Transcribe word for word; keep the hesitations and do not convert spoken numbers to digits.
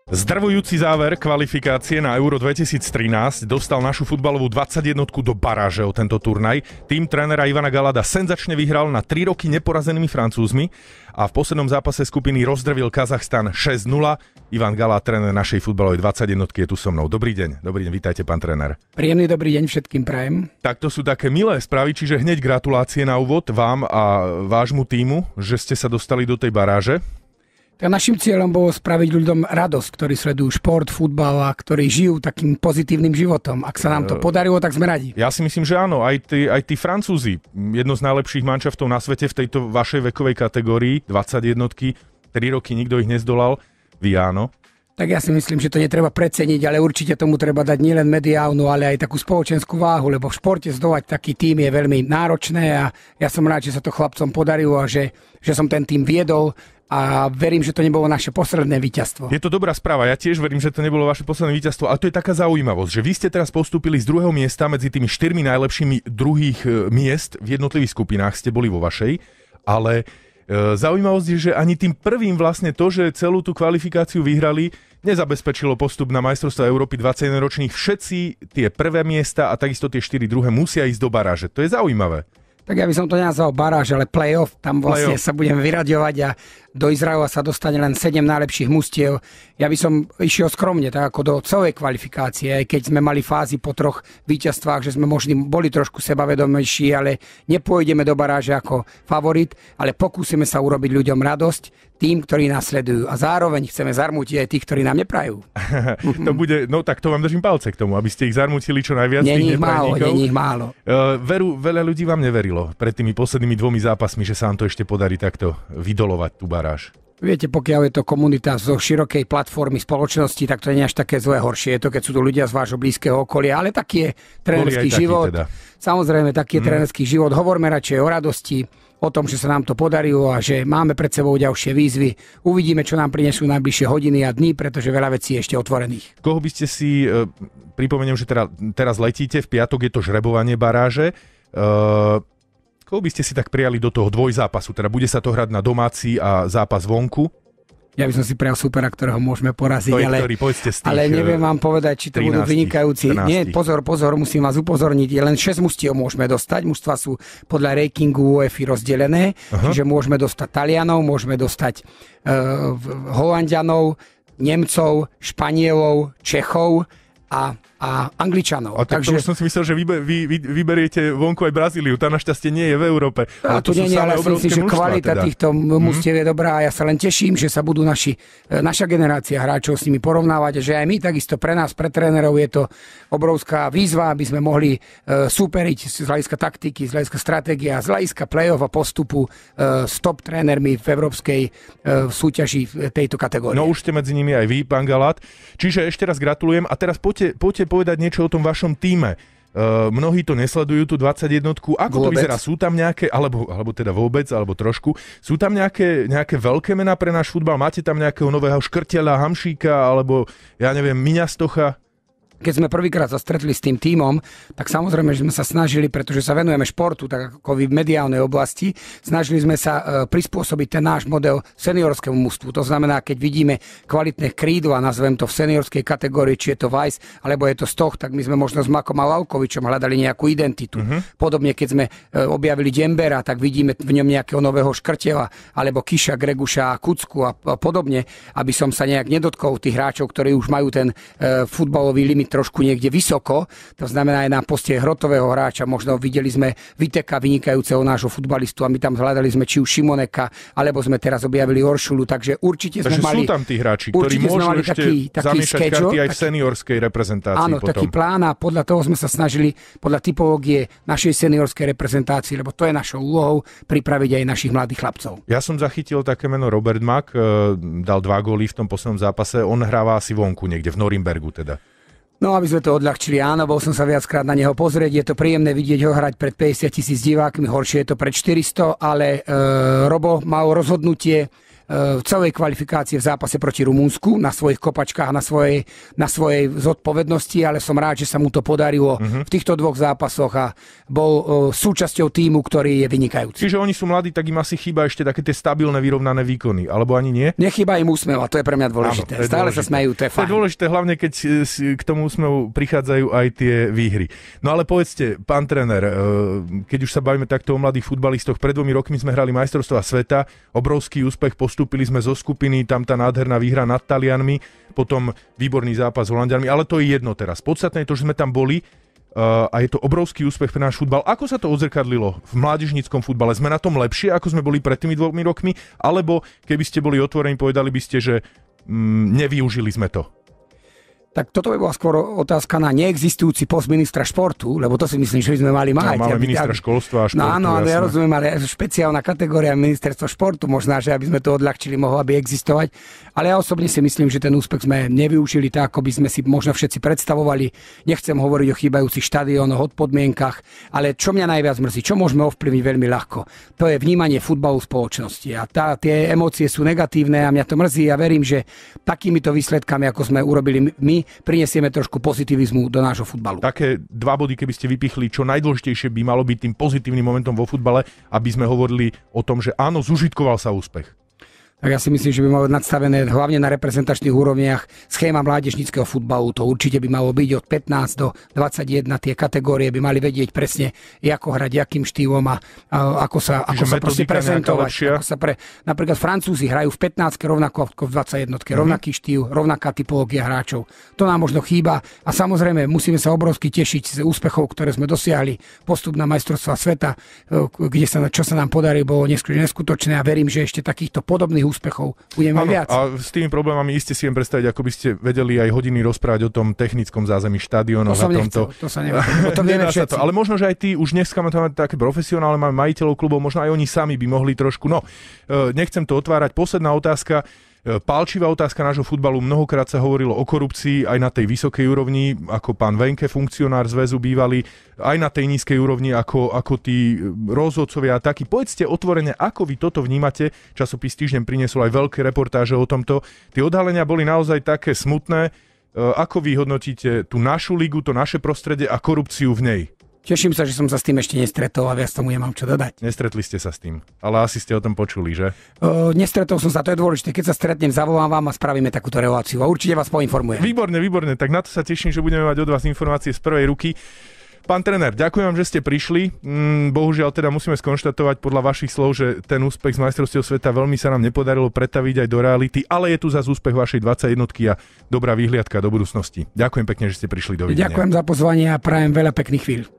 Zdrvujúci záver kvalifikácie na Euro dvetisíctrinásť dostal našu futbalovú dvadsaťjednotku do baráže o tento turnaj. Tým trénera Ivana Galada senzačne vyhral na tri roky neporazenými Francúzmi a v poslednom zápase skupiny rozdrvil Kazachstan šesť nula. Ivan Gala, tréner našej futbalovej dvadsaťjednotky, je tu so mnou. Dobrý deň, dobrý deň, vítajte, pán tréner. Príjemný dobrý deň všetkým prajem. Tak to sú také milé správy, čiže hneď gratulácie na úvod vám a vášmu tímu, že ste sa dostali do tej baráže. Tak našim cieľom bolo spraviť ľuďom radosť, ktorí sledujú šport, futbal a ktorí žijú takým pozitívnym životom. Ak sa nám to podarilo, tak sme radi. Ja si myslím, že áno. Aj tí, aj tí Francúzi, jedno z najlepších manšaftov na svete v tejto vašej vekovej kategórii, dvadsaťjednotky, tri roky nikto ich nezdolal. Vy áno. Tak ja si myslím, že to netreba preceniť, ale určite tomu treba dať nielen mediálnu, ale aj takú spoločenskú váhu, lebo v športe zdolať taký tím je veľmi náročné a ja som rád, že sa to chlapcom podarilo a že, že som ten tím viedol. A verím, že to nebolo naše posledné víťazstvo. Je to dobrá správa, ja tiež verím, že to nebolo vaše posledné víťazstvo, ale to je taká zaujímavosť, že vy ste teraz postúpili z druhého miesta medzi tými štyrmi najlepšími druhých miest v jednotlivých skupinách, ste boli vo vašej, ale e, zaujímavosť je, že ani tým prvým vlastne to, že celú tú kvalifikáciu vyhrali, nezabezpečilo postup na majstrovstvá Európy dvadsaťjedenročných. Všetci tie prvé miesta a takisto tie štyri druhé musia ísť do baráže. To je zaujímavé. Tak ja by som to nenazval baráž, ale play-off. Tam vlastne play-off. Sa budeme vyraďovať a do Izraela sa dostane len sedem najlepších mustiev. Ja by som išiel skromne, tak ako do celej kvalifikácie, aj keď sme mali fázy po troch víťazstvách, že sme možno boli trošku sebavedomejší, ale nepôjdeme do baráže ako favorit, ale pokúsime sa urobiť ľuďom radosť, tým, ktorí nás sledujú. A zároveň chceme zarmútiť aj tých, ktorí nám neprajú. To bude, no tak to vám držím palce k tomu, aby ste ich zarmútili čo najviac. Nie ich málo, nie ich málo. Uh, veru, veľa ľudí vám neverilo pred tými poslednými dvomi zápasmi, že sa vám to ešte podarí takto vydolovať tú baráž. Viete, pokiaľ je to komunita zo širokej platformy spoločnosti, tak to nie je až také zlé, horšie. Je to, keď sú to ľudia z vášho blízkeho okolia, ale taký je trénerský život. Teda. Samozrejme, taký je hmm. trénerský život. Hovorme radšej o radosti, o tom, že sa nám to podarilo a že máme pred sebou ďalšie výzvy. Uvidíme, čo nám prinesú najbližšie hodiny a dni, pretože veľa vecí je ešte otvorených. Koho by ste si, e, pripomeniem, že teda, teraz letíte, v piatok je to žrebovanie baráže. E, koho by ste si tak prijali do toho dvojzápasu? Teda bude sa to hrať na domáci a zápas vonku? Ja by som si prijal supera, ktorého môžeme poraziť, to je, ale, ktorý, povedzte, z tých, ale neviem vám povedať, či to trinásť, budú vynikajúci. štrnásť. Nie, pozor, pozor, musím vás upozorniť. Len šesť mustiev môžeme dostať. Mužstva sú podľa rankingu UEFA rozdelené, uh-huh. čiže môžeme dostať Talianov, môžeme dostať uh, Holanďanov, Nemcov, Španielov, Čechov a a Angličanov. A tak takže... to som si myslel, že vy, vy, vy, vyberiete vonku aj Brazíliu. Tá našťastie nie je v Európe. Ale to, to nie, nie, ale si myslím, že kvalita teda. týchto mustiev je dobrá a ja sa len teším, že sa budú naši, naša generácia hráčov s nimi porovnávať a že aj my takisto pre nás, pre trénerov je to obrovská výzva, aby sme mohli uh, superiť z hľadiska taktiky, z hľadiska stratégie a z hľadiska play-off a postupu uh, s top trénermi v európskej uh, súťaži tejto kategórie. No už ste medzi nimi aj vy, pán Galat. Čiže ešte raz gratulujem a teraz poďte, poďte povedať niečo o tom vašom tíme. Uh, mnohí to nesledujú, tú dvadsaťjednotku. Ako vôbec? To vyzerá? Sú tam nejaké, alebo, alebo teda vôbec, alebo trošku, sú tam nejaké, nejaké veľké mená pre náš futbal? Máte tam nejakého nového Škrteľa, Hamšíka, alebo ja neviem, Miňa Stocha? Keď sme prvýkrát sa stretli s tým tímom, tak samozrejme, že sme sa snažili, pretože sa venujeme športu, tak ako v mediálnej oblasti, snažili sme sa uh, prispôsobiť ten náš model seniorskému mužstvu. To znamená, keď vidíme kvalitné krídla, nazvem to v seniorskej kategórii, či je to Weiss, alebo je to Stoch, tak my sme možno s Makom a Lavkovičom hľadali nejakú identitu. Uh-huh. Podobne, keď sme uh, objavili Dembera, tak vidíme v ňom nejakého nového Škrtela, alebo Kiša, Greguša, Kucku a, a podobne, aby som sa nejak nedotkol tých hráčov, ktorí už majú ten uh, futbalový limit trošku niekde vysoko, to znamená aj na poste hrotového hráča, možno videli sme Viteka, vynikajúceho nášho futbalistu a my tam hľadali sme či už Šimoneka, alebo sme teraz objavili Oršulu, takže určite sme takže mali... sú tam tí hráči, ktorí môžu ešte taký, taký zamiešať schedule, karty aj v seniorskej reprezentácii. Áno, potom. Taký plán a podľa toho sme sa snažili, podľa typológie našej seniorskej reprezentácii, lebo to je našou úlohou, pripraviť aj našich mladých chlapcov. Ja som zachytil také meno Robert Mak, dal dva góly v tom poslednom zápase, on hráva asi vonku niekde, v Norimbergu teda. No, aby sme to odľahčili, áno, bol som sa viackrát na neho pozrieť, je to príjemné vidieť ho hrať pred päťdesiat tisíc divákmi, horšie je to pred štyristo, ale e, Robo mal rozhodnutie v celej kvalifikácie v zápase proti Rumunsku na svojich kopačkách, na svojej, na svojej zodpovednosti, ale som rád, že sa mu to podarilo uh-huh. v týchto dvoch zápasoch a bol uh, súčasťou tímu, ktorý je vynikajúci. Čiže oni sú mladí, tak im asi chýba ešte také tie stabilné, vyrovnané výkony, alebo ani nie? Nechýba im úsmev a to je pre mňa dôležité. Áno, stále dôležité. Sa smejú, to je fajn. To je dôležité, hlavne keď k tomu úsmevu prichádzajú aj tie výhry. No ale povedzte, pán tréner, keď už sa bavíme takto o mladých futbalistoch, pred dvomi rokmi sme hrali majstrovstvá sveta, obrovský úspech, postúpili sme zo skupiny, tam tá nádherná výhra nad Talianmi, potom výborný zápas s Holanďanmi, ale to je jedno teraz. Podstatné je to, že sme tam boli a je to obrovský úspech pre náš futbal. Ako sa to odzrkadlilo v mládežníckom futbale? Sme na tom lepšie, ako sme boli pred tými dvomi rokmi? Alebo keby ste boli otvorení, povedali by ste, že mm, nevyužili sme to? Tak toto by bola skôr otázka na neexistujúci post ministra športu, lebo to si myslím, že by sme mali mať. No, máme ministra aby... školstva a športu. No áno, ja rozumiem, ale špeciálna kategória ministerstva športu, možná, že aby sme to odľahčili, mohla by existovať. Ale ja osobne si myslím, že ten úspech sme nevyužili tak, ako by sme si možno všetci predstavovali. Nechcem hovoriť o chýbajúcich štadiónoch, od podmienkach, ale čo mňa najviac mrzí, čo môžeme ovplyvniť veľmi ľahko, to je vnímanie futbalu v spoločnosti. A tá, tie emócie sú negatívne a mňa to mrzí a verím, že takýmito výsledkami, ako sme urobili my, prinesieme trošku pozitivizmu do nášho futbalu. Také dva body, keby ste vypichli, čo najdôležitejšie by malo byť tým pozitívnym momentom vo futbale, aby sme hovorili o tom, že áno, zužitkoval sa úspech. Tak ja si myslím, že by malo byť nadstavené hlavne na reprezentačných úrovniach schéma mládežníckeho futbalu. To určite by malo byť od pätnásť do dvadsaťjeden. Tie kategórie by mali vedieť presne, ako hrať, akým štýlom a, a ako sa, ako sa proste prezentovať. Ako sa pre, napríklad Francúzi hrajú v pätnástke rovnako ako v dvadsaťjednotke. Mm-hmm. Rovnaký štýl, rovnaká typológia hráčov. To nám možno chýba a samozrejme musíme sa obrovsky tešiť z úspechov, ktoré sme dosiahli. Postup na majstrovstvá sveta, kde sa, čo sa nám podarí, bolo neskutočné a verím, že ešte takýchto podobných úspechov budeme ano, viac. A s tými problémami iste si viem predstaviť, ako by ste vedeli aj hodiny rozprávať o tom technickom zázemí štadiónov. To som nechcel, to sa neviem. To vieme všetci. Ale možno, že aj tí, už dneska máme také profesionálne, máme majiteľov klubov, možno aj oni sami by mohli trošku, no, nechcem to otvárať. Posledná otázka. Pálčivá otázka nášho futbalu. Mnohokrát sa hovorilo o korupcii aj na tej vysokej úrovni, ako pán Venke, funkcionár zväzu bývalý, aj na tej nízkej úrovni, ako, ako tí rozhodcovia a takí. Povedzte otvorene, ako vy toto vnímate. Časopis Týždeň priniesol aj veľké reportáže o tomto. Tie odhalenia boli naozaj také smutné. Ako vy hodnotíte tú našu ligu, to naše prostredie a korupciu v nej? Teším sa, že som sa s tým ešte nestretol a viac tomu nemám čo dodať. Nestretli ste sa s tým, ale asi ste o tom počuli, že? Uh, nestretol som sa, to je dôležité. Keď sa stretnem, zavolám vám a spravíme takúto reláciu a určite vás poinformujem. Výborne, výborne, tak na to sa teším, že budeme mať od vás informácie z prvej ruky. Pán tréner, ďakujem vám, že ste prišli. Mm, bohužiaľ teda musíme skonštatovať podľa vašich slov, že ten úspech z majstrovstiev sveta veľmi sa nám nepodarilo pretaviť aj do reality, ale je tu zase úspech vašej dvadsaťjednotky a dobrá výhliadka do budúcnosti. Ďakujem pekne, že ste prišli. Dovidenia. Ďakujem za pozvanie a prajem veľa pekných chvíľ.